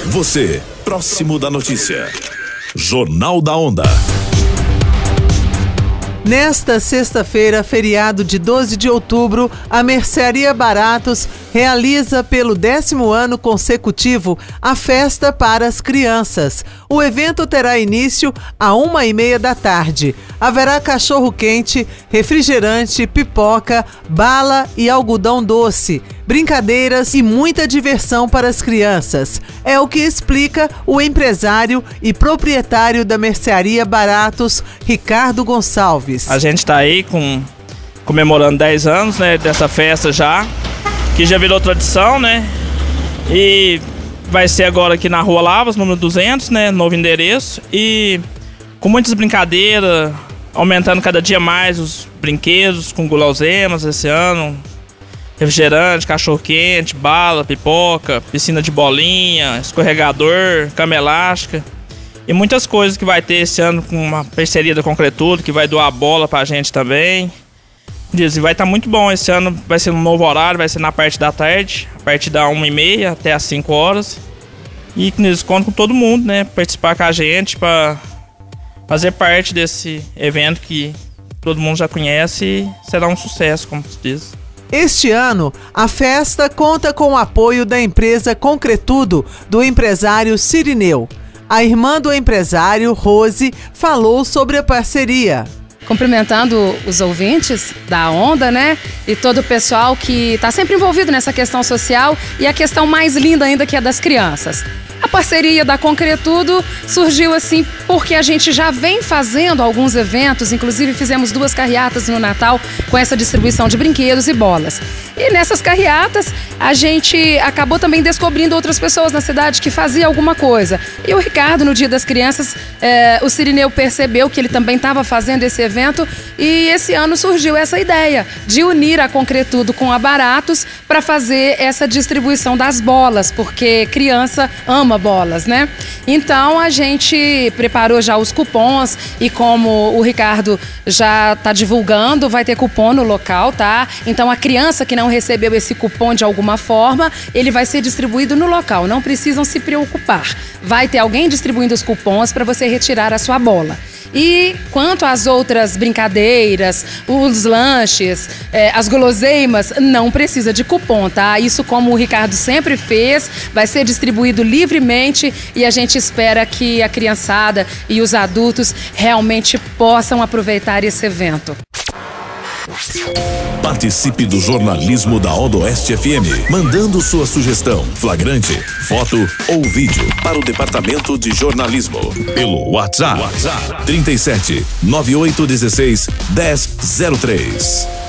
Você, próximo da notícia. Jornal da Onda. Nesta sexta-feira, feriado de 12 de outubro, a Mercearia Baratos realiza pelo 10º ano consecutivo a festa para as crianças. O evento terá início às 1h30 da tarde. Haverá cachorro-quente, refrigerante, pipoca, bala e algodão doce, brincadeiras e muita diversão para as crianças. É o que explica o empresário e proprietário da Mercearia Baratos, Ricardo Gonçalves. A gente está aí comemorando 10 anos, né, dessa festa já, que já virou tradição, né? E vai ser agora aqui na Rua Lavras, número 200, né, novo endereço. E com muitas brincadeiras, aumentando cada dia mais os brinquedos com guloseimas esse ano. Refrigerante, cachorro-quente, bala, pipoca, piscina de bolinha, escorregador, cama elástica. E muitas coisas que vai ter esse ano com uma parceria da Concretudo, que vai doar bola pra gente também. E vai estar muito bom esse ano, vai ser um novo horário, vai ser na parte da tarde, a partir da 1h30 até as 5 horas. E eles contam com todo mundo, né, participar com a gente, para fazer parte desse evento que todo mundo já conhece e será um sucesso, como se diz. Este ano, a festa conta com o apoio da empresa Concretudo, do empresário Cirineu. A irmã do empresário, Rose, falou sobre a parceria. Cumprimentando os ouvintes da Onda, né? E todo o pessoal que está sempre envolvido nessa questão social e a questão mais linda ainda, que é das crianças. A parceria da Concretudo surgiu assim porque a gente já vem fazendo alguns eventos, inclusive fizemos 2 carreatas no Natal com essa distribuição de brinquedos e bolas. E nessas carreatas a gente acabou também descobrindo outras pessoas na cidade que faziam alguma coisa. E o Ricardo, no Dia das Crianças, o Cirineu percebeu que ele também estava fazendo esse evento e esse ano surgiu essa ideia de unir a Concretudo com a Baratos para fazer essa distribuição das bolas, porque criança ama bolas, né? Então a gente preparou já os cupons e como o Ricardo já está divulgando, vai ter cupom no local, tá? Então a criança que não recebeu esse cupom de alguma forma, ele vai ser distribuído no local, não precisam se preocupar. Vai ter alguém distribuindo os cupons para você retirar a sua bola. E quanto às outras brincadeiras, os lanches, as guloseimas, não precisa de cupom, tá? Isso, como o Ricardo sempre fez, vai ser distribuído livremente e a gente espera que a criançada e os adultos realmente possam aproveitar esse evento. Participe do jornalismo da Odoeste FM, mandando sua sugestão, flagrante, foto ou vídeo para o departamento de jornalismo pelo WhatsApp 37 9816 1003.